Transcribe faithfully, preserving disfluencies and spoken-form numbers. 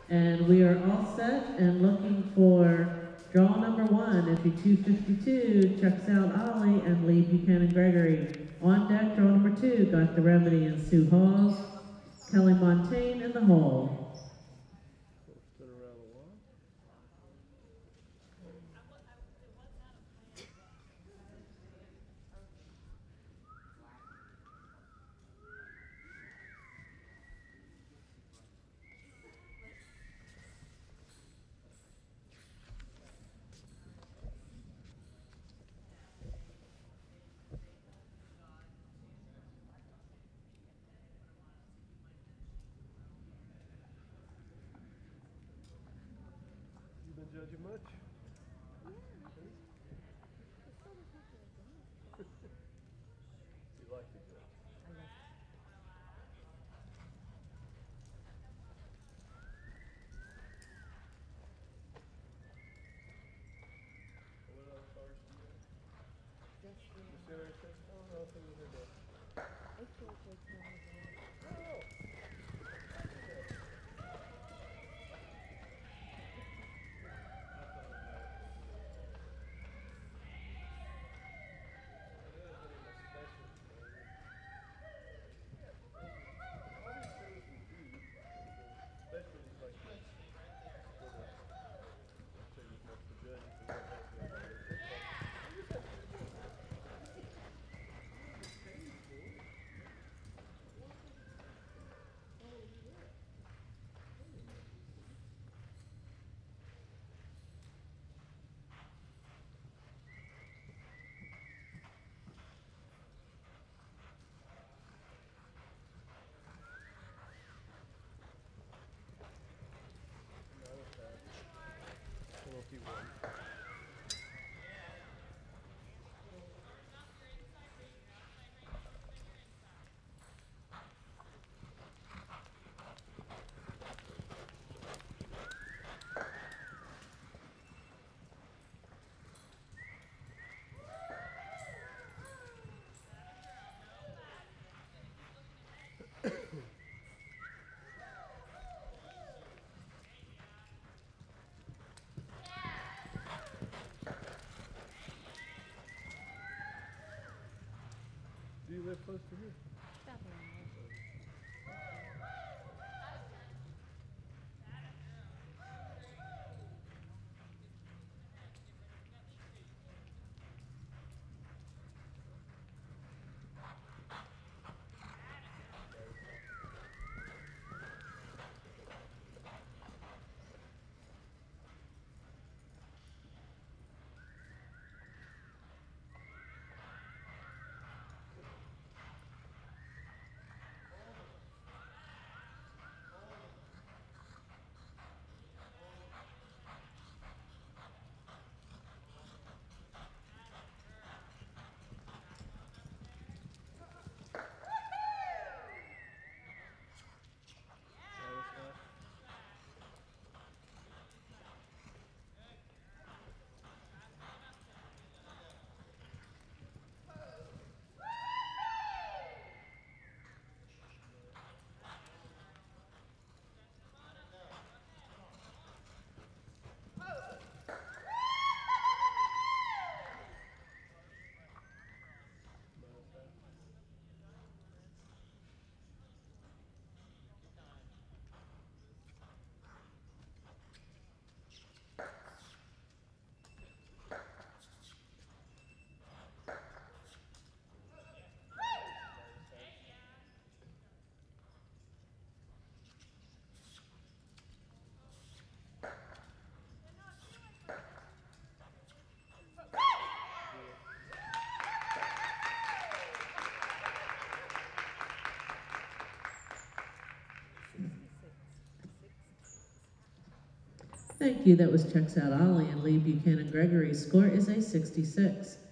And we are all set and looking for draw number one, entry two fifty-two, checks out Ollie and Lee Buchanan Gregory. On deck, draw number two, got the Remedy and Sue Hawes, Kelly Montaigne in the hole. Judging much? Yeah. It's so ridiculous. You like to judge? I love it. What other cars do you have? Just the The Sirius X? I don't know if it was in there. I can't take cameras away. No. Do you live close to here? Stop it. Thank you. That was checks out Ollie and Lee Buchanan Gregory. Score is a sixty-six.